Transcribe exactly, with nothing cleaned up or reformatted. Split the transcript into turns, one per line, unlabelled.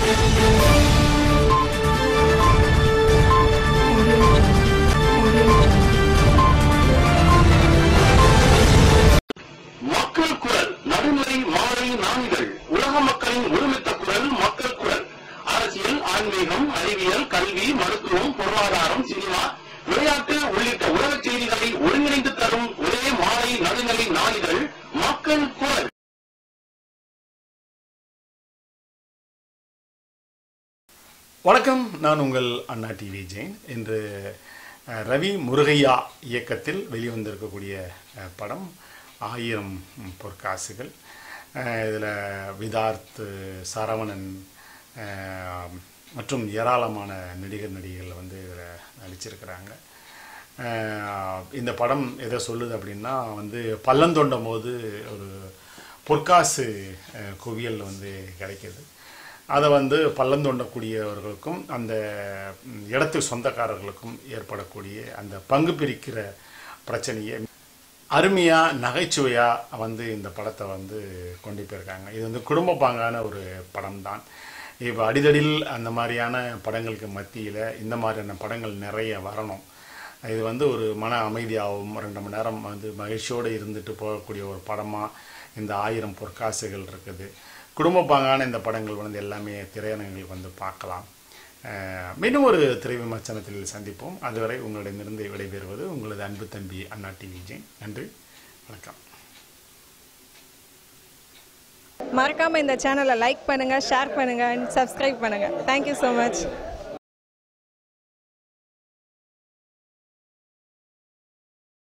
மக்கள் குரல் நடுநிலை மாலை நாளிதழ் உலக மக்களின் ஒருமித்த குரல் மக்கள் குரல் அரசியல் ஆன்மீகம் அறிவியல் கல்வி மருத்துவம் பொருளாதாரம் சினிமா விளையாட்டு உள்ளிட்ட உலக செய்திகளை ஒருங்கிணைந்து தரும் ஒரே மாலை நடுநிலை நாளிதழ் மக்கள் குரல்.
வணக்கம், நான் உங்கள் அண்ணா டிவி ஜெயின். இன்று ரவி முருகையா இயக்கத்தில் வெளிவந்திருக்கக்கூடிய படம் ஆயிரம் பொற்காசுகள். இதில் விதார்த், சரவணன் மற்றும் ஏராளமான நடிகர் நடிகைகள் வந்து இதில் நடிச்சிருக்கிறாங்க. இந்த படம் எதை சொல்லுது அப்படின்னா வந்து பள்ளம் தோண்டும் போது ஒரு பொற்காசு குவியல் வந்து கிடைக்கிது. அதை வந்து பள்ளம் தோண்டக்கூடியவர்களுக்கும் அந்த இடத்துக்கு சொந்தக்காரர்களுக்கும் ஏற்படக்கூடிய அந்த பங்கு பிரிக்கிற பிரச்சனையை அருமையாக நகைச்சுவையாக வந்து இந்த படத்தை வந்து கொண்டு போயிருக்காங்க. இது வந்து குடும்ப பாங்கான ஒரு படம் தான். இப்போ அடிதடில் அந்த மாதிரியான படங்களுக்கு மத்தியில் இந்த மாதிரியான படங்கள் நிறைய வரணும். இது வந்து ஒரு மன அமைதியாகவும் ரெண்டு மணி நேரம் வந்து மகிழ்ச்சியோடு இருந்துட்டு போகக்கூடிய ஒரு படமாக இந்த ஆயிரம் பொற்காசுகள் இருக்குது. குடும்ப பாங்கான இந்த படங்கள் வந்து எல்லாமே திரையரங்குகளுக்கு வந்து பார்க்கலாம். மீண்டும் ஒரு திரை விமர்சனத்தில் சந்திப்போம். அதுவரை உங்களிடமிருந்து விடைபெறுவது உங்களது அன்பு தம்பி அண்ணா டிவி ஜெயின். நன்றி, வணக்கம்.
மறக்காம இந்த சேனலை லைக் பண்ணுங்க, ஷேர் பண்ணுங்க, சப்ஸ்கிரைப் பண்ணுங்க. Thank you so much.